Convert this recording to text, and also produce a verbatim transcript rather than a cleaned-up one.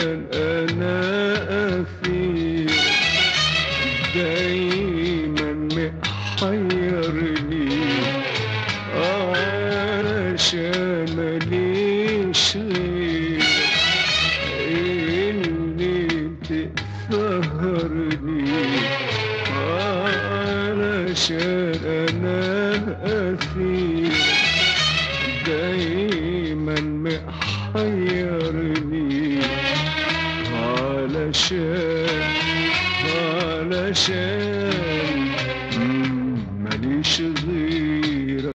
أنا أثير دايما محيرني، علشان ماليش غير اللي تسهرني، علشان أنا أثير دايما محيرني، علشان علشان